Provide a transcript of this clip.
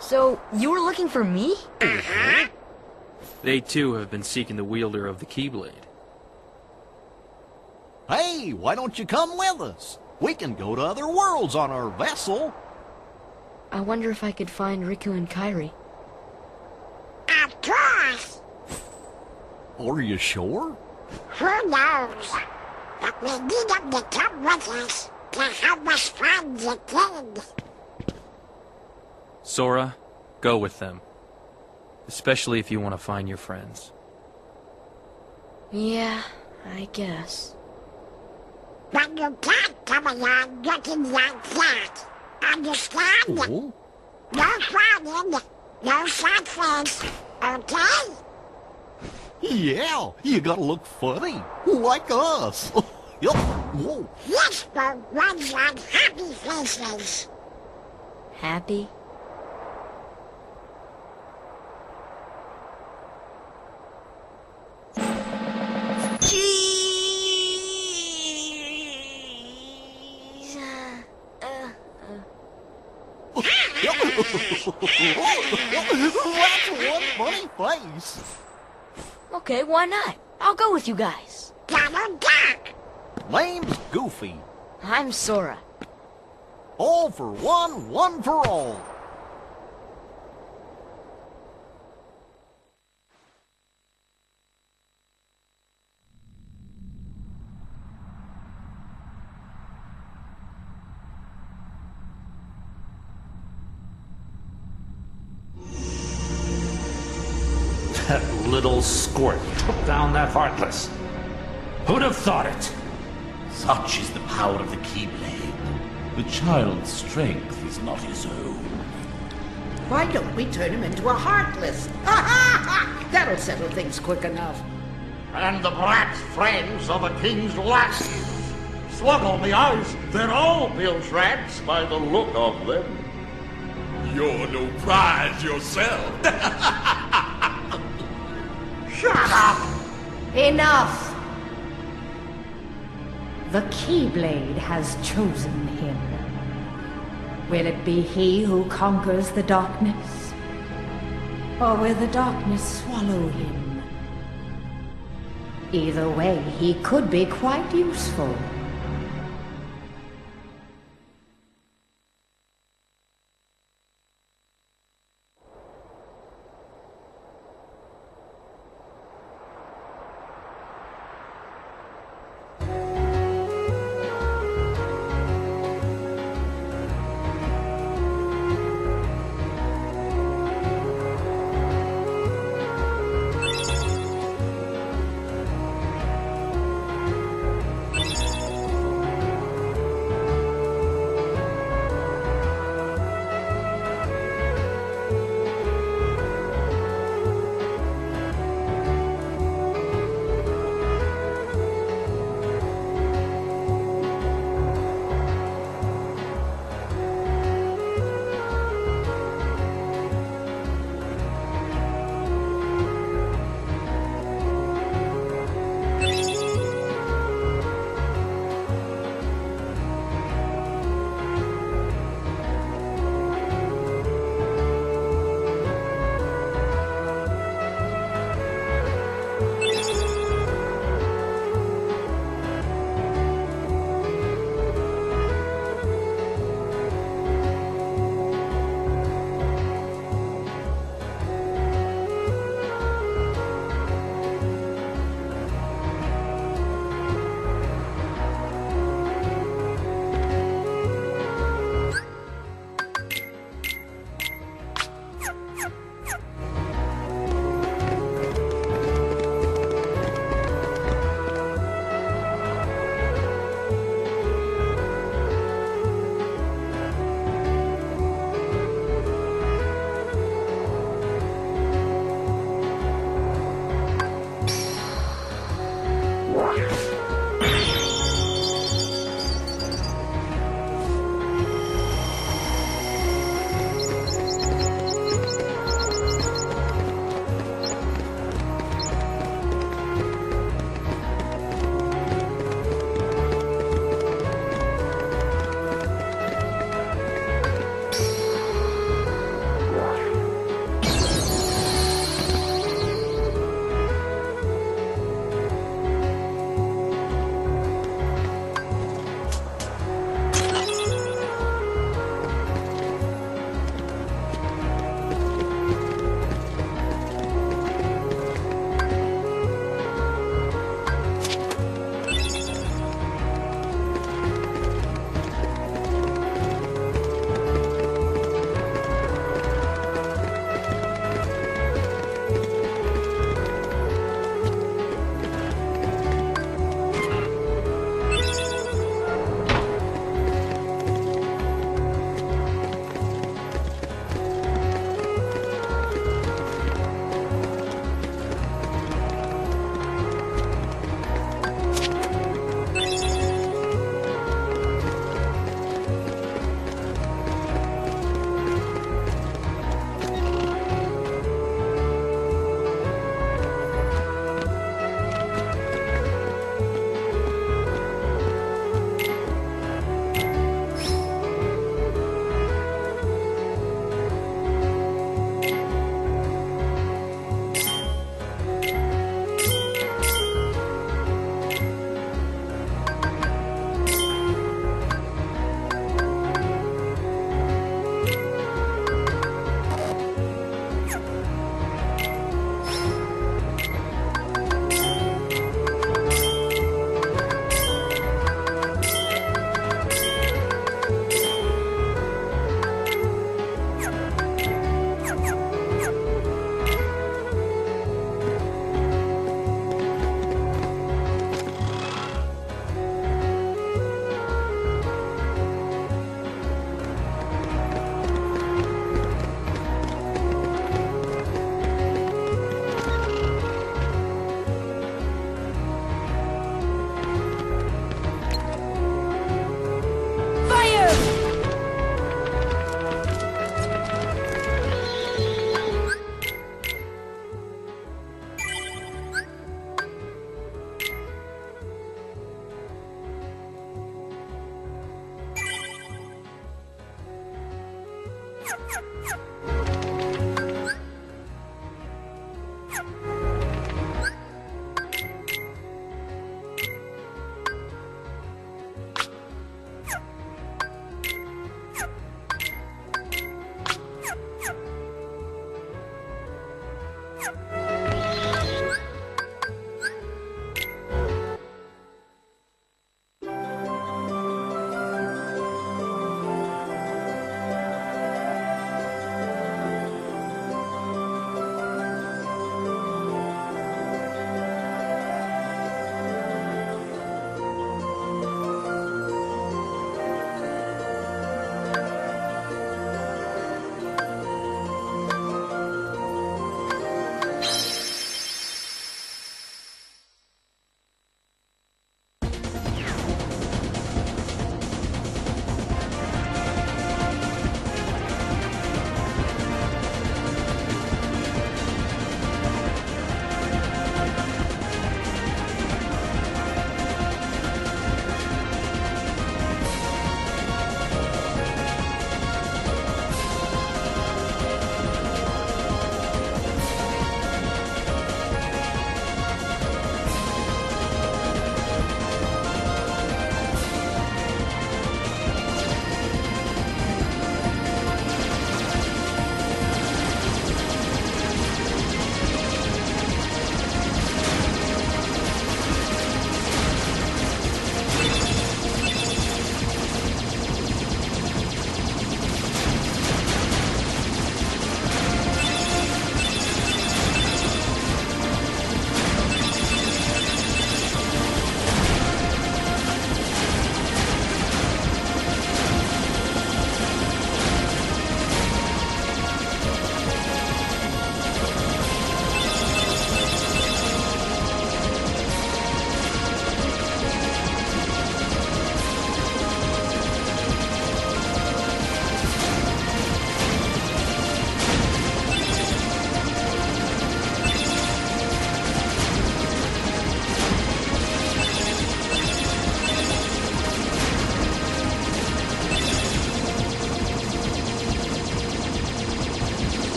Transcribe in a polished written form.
So, you were looking for me? They too have been seeking the wielder of the Keyblade. Hey, why don't you come with us? We can go to other worlds on our vessel. I wonder if I could find Riku and Kairi. Of course. Are you sure? Who knows? But we need them to come with us to help us find the king. Sora, go with them. Especially if you want to find your friends. Yeah, I guess. But you can't come along looking like that. Understand? Oh? No crying, no sad face, okay? Yeah, you gotta look funny, like us. Yup. Whoa. Yes, but ones on happy faces. Happy? Jeez. That's one funny face. Okay, why not? I'll go with you guys. Double duck. Name's Goofy. I'm Sora. All for one, one for all. That little squirt took down that Heartless. Who'd have thought it? Such is the power of the Keyblade. The child's strength is not his own. Why don't we turn him into a Heartless? Ha ha ha! That'll settle things quick enough. And the brat's friends are the king's lassies. Slug on the eyes, they're all bilge rats by the look of them. You're no prize yourself. Shut up! Enough! The Keyblade has chosen him. Will it be he who conquers the darkness? Or will the darkness swallow him? Either way, he could be quite useful.